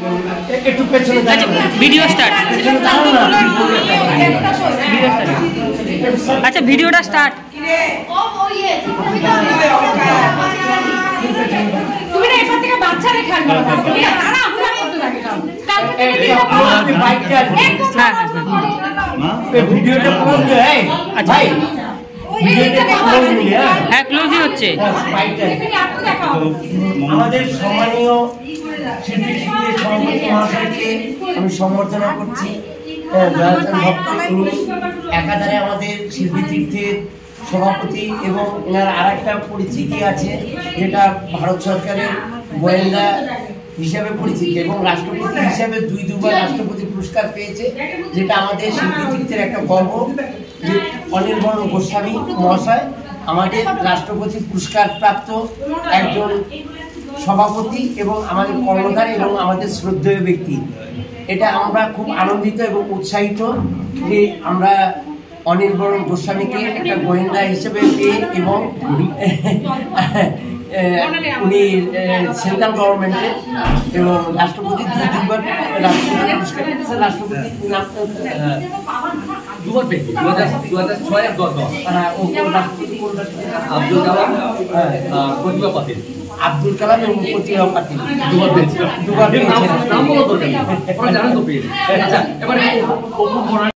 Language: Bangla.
একটু পেছনে আচ্ছা ভিডিও স্টার্ট। আচ্ছা ভিডিওটা স্টার্ট। তুমি না এখান থেকে বাচ্চা রেখে আনবে তারা আমরা করতে থাকে কালকে থেকে ভিডিওটা ক্লোজ দেয়। আচ্ছা ভাই ভিডিওটা ক্লোজ দিলে হ্যাঁ ক্লোজই হচ্ছে। আমাদের সম্মানীয় শিল্পী সভাপতি মহাশয়কে আমি সম্বর্ধনা করছি। একাধারে আমাদের শিল্পী তীর্থের সভাপতি এবং এনার আর একটা পরিচিতি আছে যেটা ভারত সরকারের গোয়েন্দা হিসাবে পরিচিত এবং রাষ্ট্রপতি হিসাবে দুবার রাষ্ট্রপতি পুরস্কার পেয়েছে, যেটা আমাদের শিল্পী তীর্থের একটা গর্ব। অনির্বাণ গোস্বামী মহাশয় আমাদের রাষ্ট্রপতি পুরস্কার প্রাপ্ত একজন সভাপতি এবং আমাদের কর্ণধার এবং আমাদের শ্রদ্ধেয় ব্যক্তি। এটা আমরা খুব আনন্দিত এবং উৎসাহিত যে আমরা অনির্বাণ গোস্বামীকে একটা গোয়েন্দা হিসেবে পেয়ে এবং উনি সেন্ট্রাল গভর্নমেন্টের এবং রাষ্ট্রপতি দুবার রাষ্ট্রপতি পুরস্কার পেয়েছেন। রাষ্ট্রপতি দুবার পেয়েছি 2006 আর 2010। হ্যাঁ ও আব্দুল কালাম প্রতিভা পাতিল। আব্দুল কালাম এবং প্রতিভা পাতিল দুবার পেয়েছি। দুবার নাম বলা দরকার নেই, ওরা জানেন তো পেয়েছি। আচ্ছা এবার